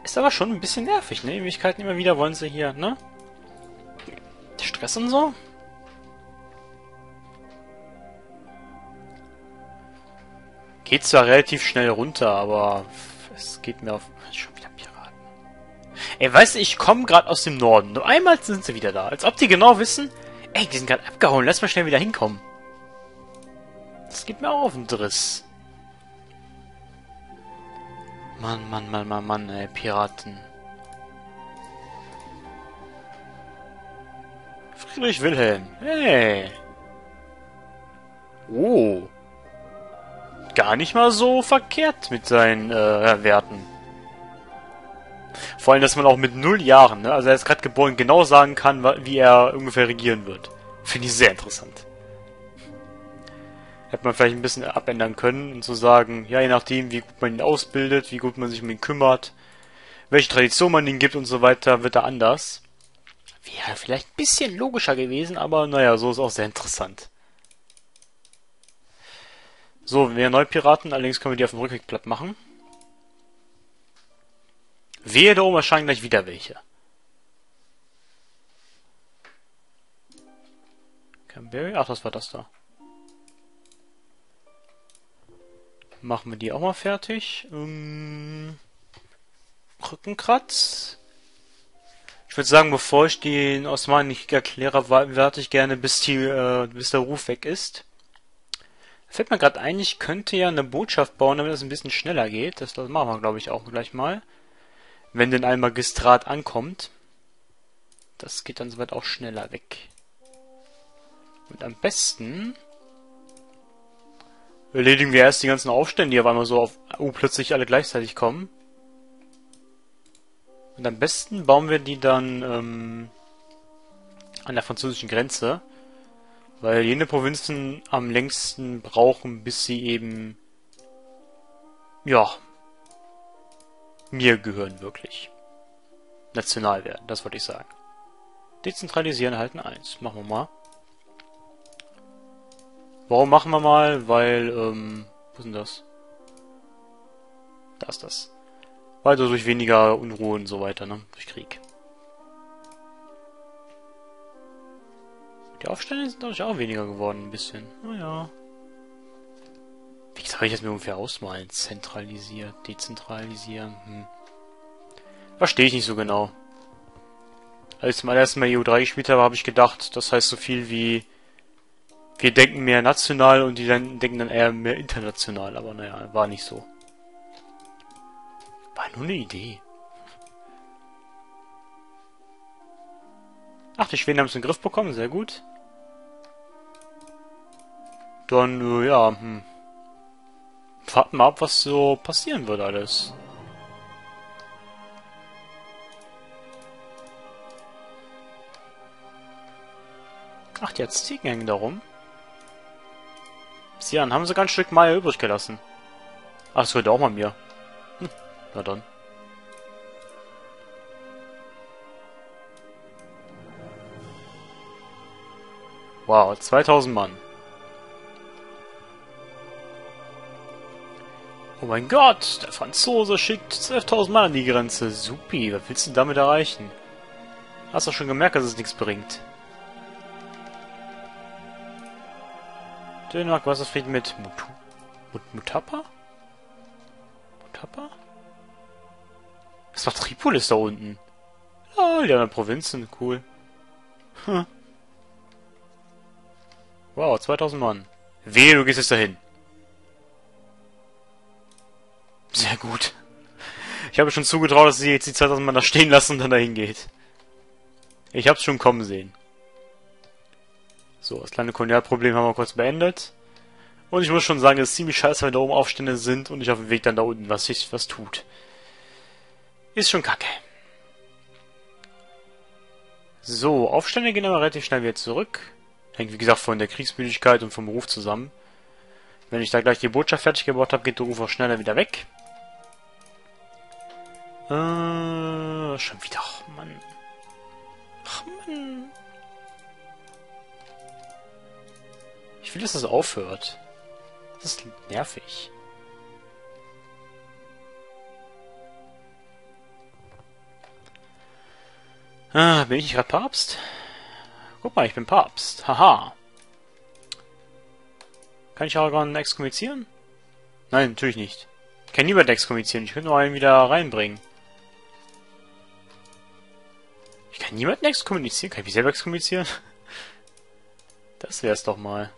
Ist aber schon ein bisschen nervig, ne? Ewigkeiten immer wieder wollen sie hier, ne? Stress und so. Geht zwar relativ schnell runter, aber es geht mir auf... Schon wieder Piraten. Ey, weißt du, ich komme gerade aus dem Norden. Nur einmal sind sie wieder da. Als ob die genau wissen... Ey, die sind gerade abgehauen. Lass mal schnell wieder hinkommen. Das geht mir auch auf den Driss. Mann, ey, Piraten. Friedrich Wilhelm. Hey. Oh. Gar nicht mal so verkehrt mit seinen Werten. Vor allem, dass man auch mit 0 Jahren, ne, also er ist gerade geboren, genau sagen kann, wie er ungefähr regieren wird. Finde ich sehr interessant. Hätte man vielleicht ein bisschen abändern können und zu sagen, ja, je nachdem, wie gut man ihn ausbildet, wie gut man sich um ihn kümmert, welche Tradition man ihm gibt und so weiter, wird er anders. Wäre vielleicht ein bisschen logischer gewesen, aber naja, so ist auch sehr interessant. So, wir Neupiraten, allerdings können wir die auf dem Rückweg platt machen. Wehe, da oben erscheinen gleich wieder welche. Canberry? Ach, das war das da. Machen wir die auch mal fertig. Rückenkratz. Ich würde sagen, bevor ich den Osmanen nicht erkläre, warte ich gerne, bis der Ruf weg ist. Fällt mir gerade ein, ich könnte ja eine Botschaft bauen, damit es ein bisschen schneller geht. Das machen wir, glaube ich, auch gleich mal. Wenn denn ein Magistrat ankommt. Das geht dann soweit auch schneller weg. Und am besten erledigen wir erst die ganzen Aufstände, die auf einmal so auf plötzlich alle gleichzeitig kommen. Und am besten bauen wir die dann an der französischen Grenze. Weil jene Provinzen am längsten brauchen, bis sie eben, ja, mir gehören wirklich. National werden, das wollte ich sagen. Dezentralisieren halten 1. Machen wir mal. Warum machen wir mal? Weil, wo ist denn das? Da ist das. Weiter durch weniger Unruhe und so weiter, ne? Durch Krieg. Die Aufstände sind, glaube ich, auch weniger geworden, ein bisschen. Naja. Wie soll ich das mir ungefähr ausmalen? Zentralisiert, dezentralisieren, Verstehe ich nicht so genau. Als ich zum allerersten Mal EU3 gespielt habe, habe ich gedacht, das heißt so viel wie wir denken mehr national und die dann denken dann eher mehr international, aber naja, war nicht so. War nur eine Idee. Ach, die Schweden haben es in den Griff bekommen, sehr gut. Dann, ja, warten wir ab, was so passieren wird alles. Ach, die Azteken hängen da rum. Sieh an, haben sie ganz Stück Maya übrig gelassen. Ach, das gehört auch mal mir. Na dann. Wow, 2000 Mann. Oh mein Gott, der Franzose schickt 12.000 Mann an die Grenze. Supi, was willst du damit erreichen? Hast doch schon gemerkt, dass es nichts bringt. Dänemark, was ist Frieden mit Mutapa? Mutapa? Was macht Tripolis da unten? Oh, die anderen Provinzen, cool. Hm. Wow, 2000 Mann. Wehe, du gehst jetzt dahin. Sehr gut. Ich habe schon zugetraut, dass sie jetzt die 2000 Mann da stehen lassen und dann dahin geht. Ich hab's schon kommen sehen. So, das kleine Kolonialproblem haben wir kurz beendet. Und ich muss schon sagen, es ist ziemlich scheiße, wenn da oben Aufstände sind und nicht auf dem Weg dann da unten was tut. Ist schon kacke. So, Aufstände gehen aber relativ schnell wieder zurück. Hängt wie gesagt von der Kriegsmüdigkeit und vom Ruf zusammen. Wenn ich da gleich die Botschaft fertig gebaut habe, geht der Ruf auch schneller wieder weg. Schon wieder. Ach, Mann. Ach, Mann. Ich will, dass das aufhört. Das ist nervig. Ah, bin ich nicht gerade Papst? Guck mal, ich bin Papst. Haha. Kann ich Aragorn exkommunizieren? Nein, natürlich nicht. Ich kann niemanden exkommunizieren. Ich könnte nur einen wieder reinbringen. Ich kann niemanden exkommunizieren? Kann ich mich selber exkommunizieren? Das wär's doch mal.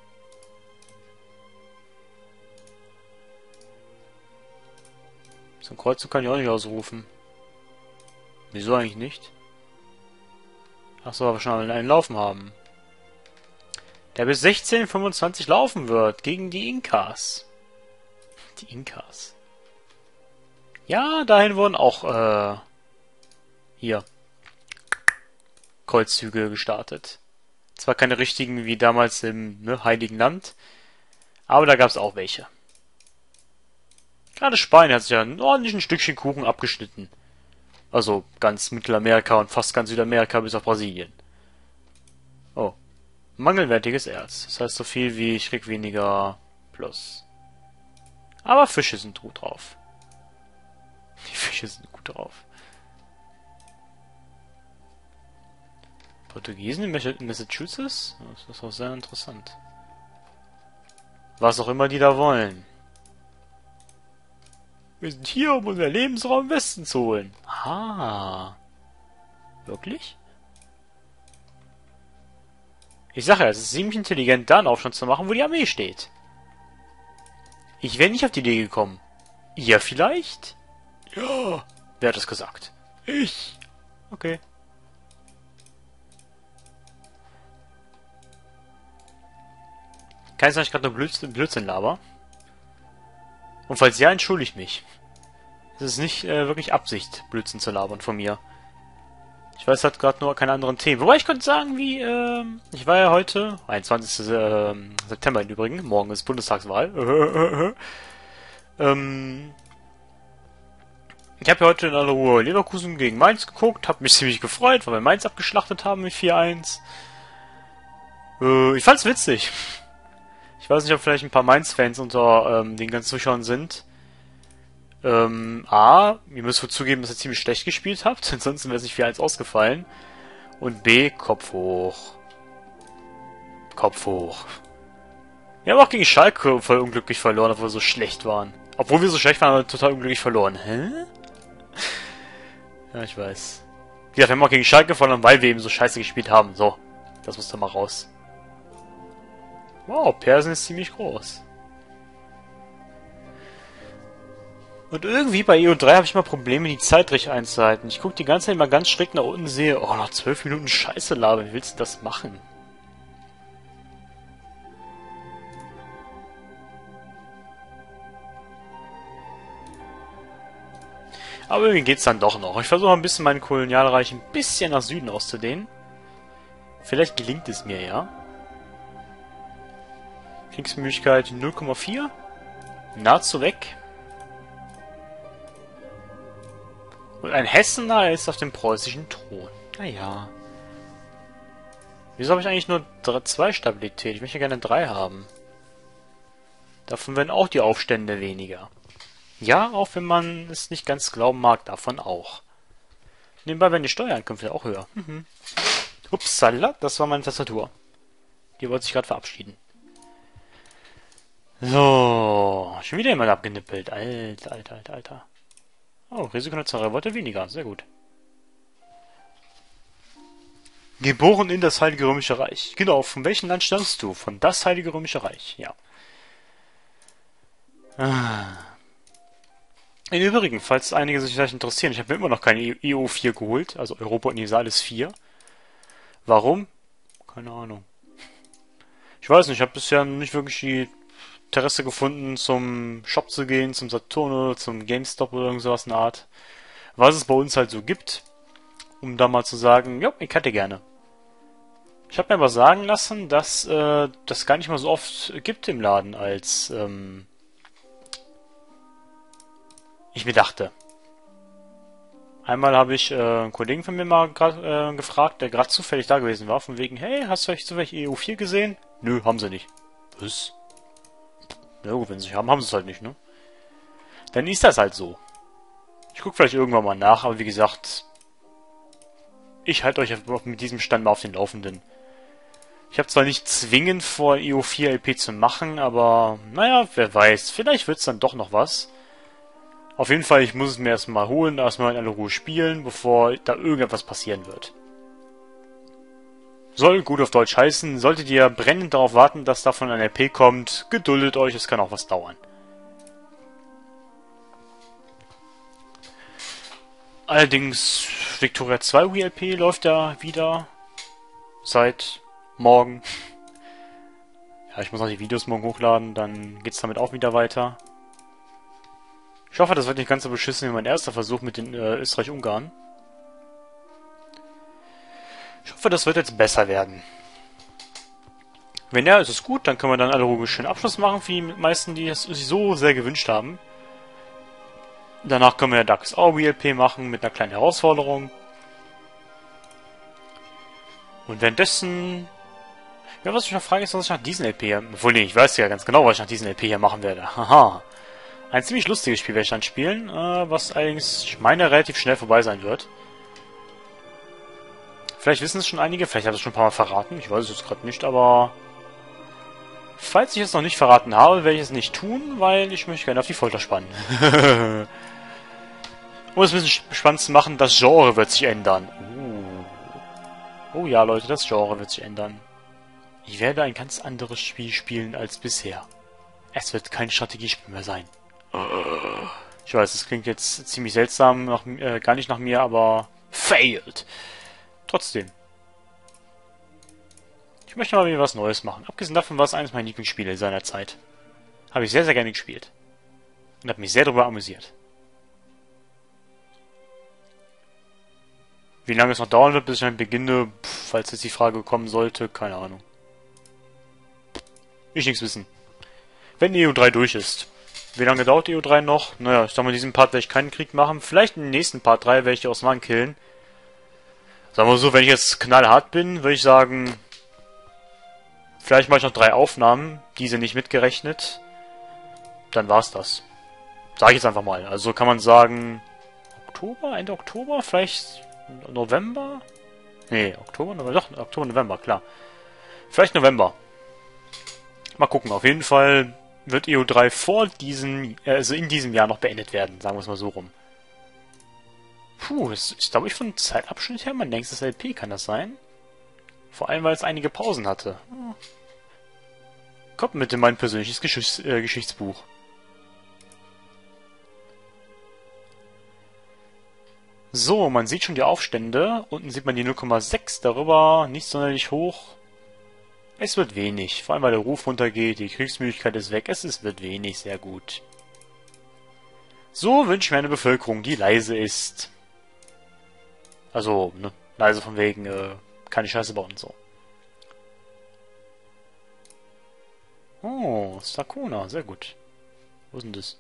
So ein Kreuzzug kann ich auch nicht ausrufen. Wieso eigentlich nicht? Achso, weil wir schon einen Laufen haben. Der bis 1625 laufen wird. Gegen die Inkas. Die Inkas. Ja, dahin wurden auch, hier. Kreuzzüge gestartet. Zwar keine richtigen wie damals im Heiligen Land, aber da gab es auch welche. Gerade Spanien hat sich ja ein ordentliches Stückchen Kuchen abgeschnitten. Also ganz Mittelamerika und fast ganz Südamerika bis auf Brasilien. Oh. Mangelwertiges Erz. Das heißt so viel wie ich krieg weniger Plus. Aber Fische sind gut drauf. Die Fische sind gut drauf. Portugiesen in Massachusetts? Das ist auch sehr interessant. Was auch immer die da wollen. Wir sind hier, um unser Lebensraum im Westen zu holen. Ah. Wirklich? Ich sage ja, es ist ziemlich intelligent, da einen Aufstand zu machen, wo die Armee steht. Ich wäre nicht auf die Idee gekommen. Ihr vielleicht? Ja. Wer hat das gesagt? Ich. Okay. Kann es nicht gerade nur Blödsinn laber? Und falls ja, entschuldige ich mich. Es ist nicht wirklich Absicht, Blödsinn zu labern von mir. Ich weiß halt gerade nur keine anderen Themen. Wobei ich könnte sagen, wie, ich war ja heute, 21. September im Übrigen, morgen ist Bundestagswahl. Ich habe ja heute in aller Ruhe Leverkusen gegen Mainz geguckt, habe mich ziemlich gefreut, weil wir Mainz abgeschlachtet haben mit 4-1. Ich fand's witzig. Ich weiß nicht, ob vielleicht ein paar Mainz-Fans unter den ganzen Zuschauern sind. A, ihr müsst wohl zugeben, dass ihr ziemlich schlecht gespielt habt, ansonsten wäre es nicht 4-1 ausgefallen. Und B, Kopf hoch. Kopf hoch. Wir haben auch gegen Schalke voll unglücklich verloren, obwohl wir so schlecht waren. Obwohl wir so schlecht waren, haben wir total unglücklich verloren. Hä? Ja, ich weiß. Ja, wir haben auch gegen Schalke verloren, weil wir eben so scheiße gespielt haben. So, das muss da mal raus. Wow, Persen ist ziemlich groß. Und irgendwie bei EO3 habe ich mal Probleme, die Zeit richtig einzuhalten. Ich gucke die ganze Zeit mal ganz schräg nach unten, sehe, oh, noch 12 Minuten Scheiße labern. Wie willst du das machen? Aber irgendwie geht's dann doch noch. Ich versuche ein bisschen mein Kolonialreich ein bisschen nach Süden auszudehnen. Vielleicht gelingt es mir, ja. Kriegsmöglichkeit 0,4. Nahezu weg. Und ein Hessener ist auf dem preußischen Thron. Naja. Wieso habe ich eigentlich nur 2 Stabilität? Ich möchte gerne 3 haben. Davon werden auch die Aufstände weniger. Ja, auch wenn man es nicht ganz glauben mag, davon auch. Nebenbei werden die Steuereinkünfte auch höher. Upsala, das war meine Tastatur. Die wollte sich gerade verabschieden. So, schon wieder jemand abgenippelt. Alter. Oh, Risikonutzerei Revolte weniger. Sehr gut. Geboren in das Heilige Römische Reich. Genau, von welchem Land stammst du? Von das Heilige Römische Reich, ja. Im Übrigen, falls einige sich vielleicht interessieren, ich habe mir immer noch keine EO4 geholt, also Europa Universalis 4. Warum? Keine Ahnung. Ich weiß nicht, ich habe bisher nicht wirklich die Interesse gefunden, zum Shop zu gehen, zum Saturn oder zum GameStop oder irgend sowas in der Art. Was es bei uns halt so gibt, um da mal zu sagen, ja, ich hätte gerne. Ich habe mir aber sagen lassen, dass das gar nicht mal so oft gibt im Laden, als ich mir dachte. Einmal habe ich einen Kollegen von mir mal gefragt, der gerade zufällig da gewesen war, von wegen, hey, hast du vielleicht zufällig EO4 gesehen? Nö, haben sie nicht. Was? Ja gut, wenn sie es haben, haben sie es halt nicht, ne? Dann ist das halt so. Ich gucke vielleicht irgendwann mal nach, aber wie gesagt, ich halte euch mit diesem Stand mal auf den Laufenden. Ich habe zwar nicht zwingend vor, EO4 LP zu machen, aber naja, wer weiß, vielleicht wird's dann doch noch was. Auf jeden Fall, ich muss es mir erstmal holen, erstmal in aller Ruhe spielen, bevor da irgendetwas passieren wird. Soll gut auf Deutsch heißen, solltet ihr brennend darauf warten, dass davon ein LP kommt, geduldet euch, es kann auch was dauern. Allerdings, Victoria 2 Wii LP läuft ja wieder seit morgen. Ja, ich muss noch die Videos morgen hochladen, dann geht's damit auch wieder weiter. Ich hoffe, das wird nicht ganz so beschissen wie mein erster Versuch mit den Österreich-Ungarn. Ich hoffe, das wird jetzt besser werden. Wenn ja, ist es gut, dann können wir dann alle ruhig schön Abschluss machen, wie die meisten, die es sich so sehr gewünscht haben. Danach können wir Darkest Hour WLP machen mit einer kleinen Herausforderung. Und währenddessen... Ja, was ich noch frage, ist, was ich nach diesem LP hier... Obwohl, nee, ich weiß ja ganz genau, was ich nach diesem LP hier machen werde. Haha. Ein ziemlich lustiges Spiel werde ich dann spielen, was allerdings, ich meine, relativ schnell vorbei sein wird. Vielleicht wissen es schon einige, vielleicht habe ich es schon ein paar Mal verraten, ich weiß es jetzt gerade nicht, aber... Falls ich es noch nicht verraten habe, werde ich es nicht tun, weil ich möchte gerne auf die Folter spannen. Um es ein bisschen spannend zu machen, das Genre wird sich ändern. Oh ja, Leute, das Genre wird sich ändern. Ich werde ein ganz anderes Spiel spielen als bisher. Es wird kein Strategiespiel mehr sein. Ich weiß, es klingt jetzt ziemlich seltsam, gar nicht nach mir, aber... Failed! Trotzdem. Ich möchte mal wieder was Neues machen. Abgesehen davon war es eines meiner Lieblingsspiele seiner Zeit. Habe ich sehr, sehr gerne gespielt. Und habe mich sehr darüber amüsiert. Wie lange es noch dauern wird, bis ich dann beginne, falls jetzt die Frage kommen sollte, keine Ahnung. Ich nichts wissen. Wenn EU3 durch ist. Wie lange dauert EU3 noch? Naja, ich sag mal, in diesem Part werde ich keinen Krieg machen. Vielleicht im nächsten Part 3 werde ich die Osmanen killen. Sagen wir so, wenn ich jetzt knallhart bin, würde ich sagen... Vielleicht mache ich noch 3 Aufnahmen, diese nicht mitgerechnet. Dann war's das. Sag ich jetzt einfach mal. Also kann man sagen... Oktober? Ende Oktober? Vielleicht November? Nee, Oktober? Doch, Oktober, November, klar. Vielleicht November. Mal gucken. Auf jeden Fall wird EU3 vor diesem... also in diesem Jahr noch beendet werden. Sagen wir es mal so rum. Puh, das ist, glaube ich, von Zeitabschnitt her mein längstes LP, kann das sein? Vor allem, weil es einige Pausen hatte. Kommt mit in mein persönliches Geschichtsbuch. So, man sieht schon die Aufstände. Unten sieht man die 0,6, darüber nicht sonderlich hoch. Es wird wenig, vor allem weil der Ruf runtergeht, die Kriegsmüdigkeit ist weg, wird wenig, sehr gut. So wünsche ich mir eine Bevölkerung, die leise ist. Also, ne, leise von wegen, keine Scheiße bauen und so. Oh, Stakona, sehr gut. Wo ist denn das?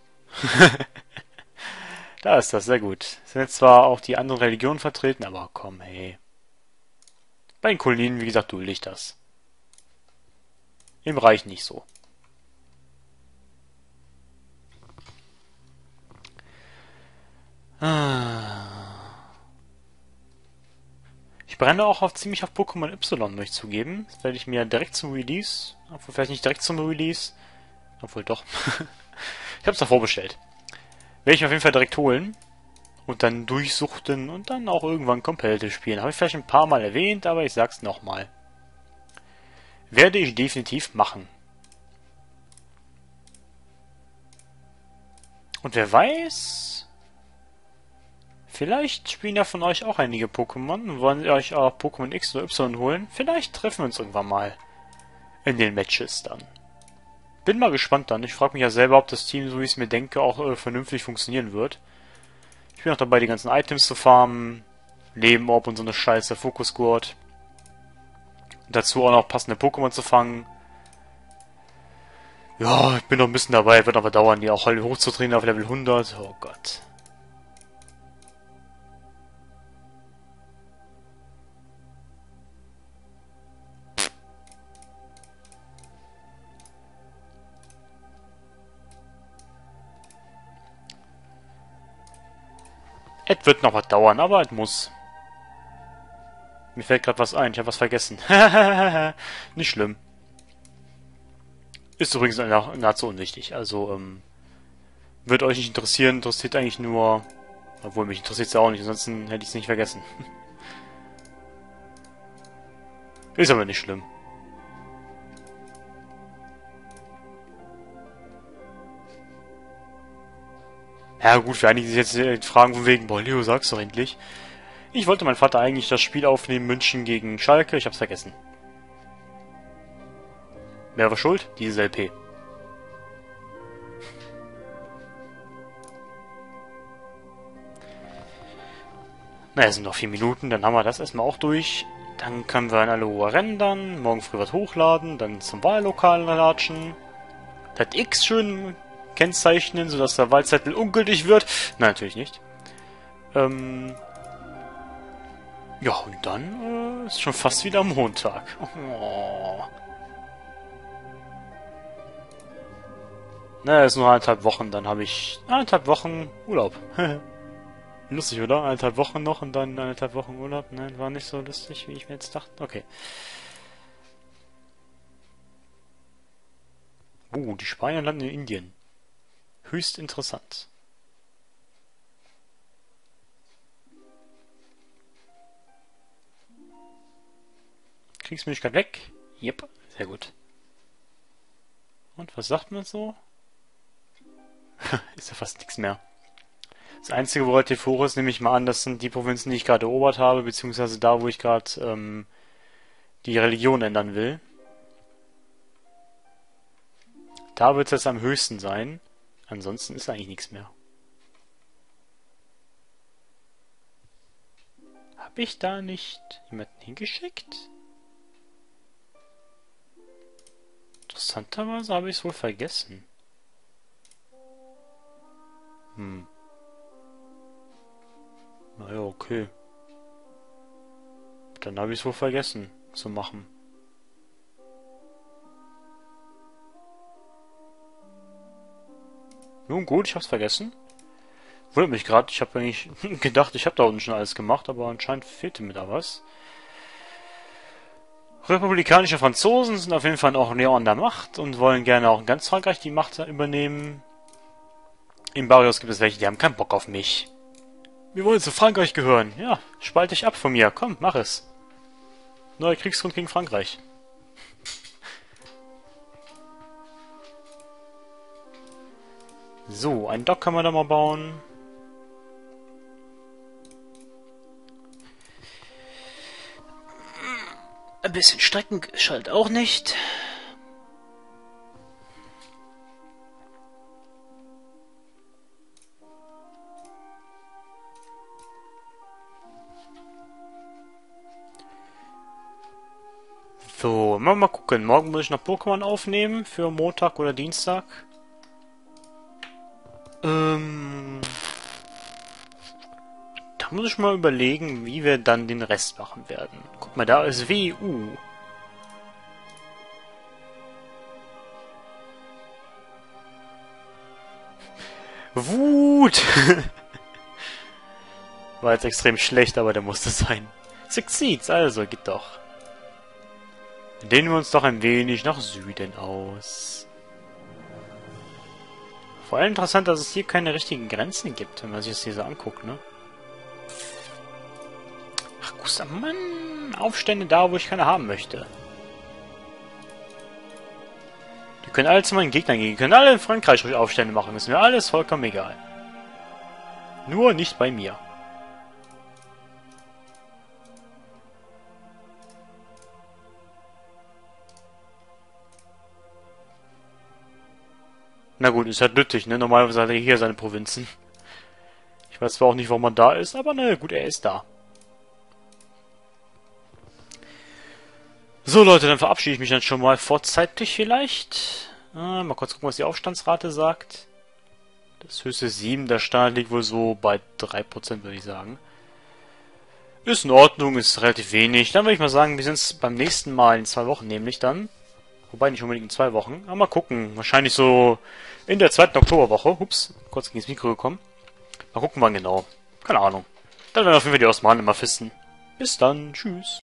Da ist das, sehr gut. Sind jetzt zwar auch die anderen Religionen vertreten, aber komm, hey. Bei den Kolonien, wie gesagt, dulde ich das. Im Reich nicht so. Ich brenne auch ziemlich auf Pokémon Y, möchte ich zugeben. Das werde ich mir direkt zum Release, obwohl vielleicht nicht direkt zum Release, obwohl doch. Ich habe es davor bestellt. Werde ich mir auf jeden Fall direkt holen und dann durchsuchten und dann auch irgendwann Competitive spielen. Habe ich vielleicht ein paar Mal erwähnt, aber ich sag's nochmal. Werde ich definitiv machen. Und wer weiß... Vielleicht spielen ja von euch auch einige Pokémon und wollen euch auch Pokémon X oder Y holen. Vielleicht treffen wir uns irgendwann mal in den Matches dann. Bin mal gespannt dann. Ich frage mich ja selber, ob das Team, so wie ich es mir denke, auch vernünftig funktionieren wird. Ich bin auch dabei, die ganzen Items zu farmen. Leben, Orb und so eine Scheiße, Focus Gurt. Dazu auch noch passende Pokémon zu fangen. Ja, ich bin noch ein bisschen dabei, wird aber dauern, die auch hochzutrainieren auf Level 100. Oh Gott. Es wird noch was dauern, aber es muss. Mir fällt gerade was ein. Ich habe was vergessen. Nicht schlimm. Ist übrigens nahezu unwichtig. Also, wird euch nicht interessieren. Interessiert eigentlich nur... Obwohl, mich interessiert es ja auch nicht. Ansonsten hätte ich es nicht vergessen. Ist aber nicht schlimm. Ja gut, für einige, die sich jetzt fragen von wegen, boah, Leo, sag's doch endlich. Ich wollte meinem Vater eigentlich das Spiel aufnehmen, München gegen Schalke, ich hab's vergessen. Wer war schuld? Diese LP. Na, es sind noch 4 Minuten, dann haben wir das erstmal auch durch. Dann können wir in alle Ruhe rendern, morgen früh was hochladen, dann zum Wahllokal latschen. Das X schön kennzeichnen, sodass der Wahlzettel ungültig wird. Nein, natürlich nicht. Ja, und dann ist schon fast wieder Montag. Oh. Naja, ist nur 1,5 Wochen, dann habe ich 1,5 Wochen Urlaub. Lustig, oder? 1,5 Wochen noch und dann 1,5 Wochen Urlaub. Nein, war nicht so lustig, wie ich mir jetzt dachte. Okay. Die Spanier landen in Indien. Höchst interessant. Kriegsmöglichkeit weg. Yep, sehr gut. Und was sagt man so? Ist ja fast nichts mehr. Das Einzige, wo relativ hoch ist, nehme ich mal an, das sind die Provinzen, die ich gerade erobert habe, beziehungsweise da, wo ich gerade die Religion ändern will. Da wird es jetzt am höchsten sein. Ansonsten ist eigentlich nichts mehr. Habe ich da nicht jemanden hingeschickt? Interessanterweise habe ich es wohl vergessen. Naja, okay. Dann habe ich es wohl vergessen zu machen. Nun gut, ich hab's vergessen. Wundert mich gerade, ich habe eigentlich gedacht, ich habe da unten schon alles gemacht, aber anscheinend fehlte mir da was. Republikanische Franzosen sind auf jeden Fall auch näher an der Macht und wollen gerne auch in ganz Frankreich die Macht übernehmen. In Barrios gibt es welche, die haben keinen Bock auf mich. Wir wollen zu Frankreich gehören. Ja, spalt dich ab von mir. Komm, mach es. Neuer Kriegsgrund gegen Frankreich. So, ein Dock kann man da mal bauen. Ein bisschen Strecken schadet auch nicht. So, mal gucken. Morgen muss ich noch Pokémon aufnehmen für Montag oder Dienstag. Da muss ich mal überlegen, wie wir dann den Rest machen werden. Guck mal, da ist WU. Wut! War jetzt extrem schlecht, aber der musste sein. Succeeds, also, geht doch. Dehnen wir uns doch ein wenig nach Süden aus. Vor allem interessant, dass es hier keine richtigen Grenzen gibt, wenn man sich das hier so anguckt, ne? Ach, Gustav, Mann! Aufstände da, wo ich keine haben möchte. Die können alle zu meinen Gegnern gehen. Die können alle in Frankreich ruhig Aufstände machen. Ist mir alles vollkommen egal. Nur nicht bei mir. Na gut, ist halt nötig, ne? Normalerweise hat er hier seine Provinzen. Ich weiß zwar auch nicht, warum man da ist, aber na gut, er ist da. So Leute, dann verabschiede ich mich dann schon mal vorzeitig vielleicht. Mal kurz gucken, was die Aufstandsrate sagt. Das höchste 7, der Stand liegt wohl so bei 3%, würde ich sagen. Ist in Ordnung, ist relativ wenig. Dann würde ich mal sagen, wir sehen uns beim nächsten Mal in 2 Wochen nämlich dann. Wobei nicht unbedingt in 2 Wochen. Aber mal gucken. Wahrscheinlich so in der 2. Oktoberwoche. Ups, kurz gegen das Mikro gekommen. Mal gucken, wann genau. Keine Ahnung. Dann werden wir auf jeden Fall die Osmanen immer fisten. Bis dann. Tschüss.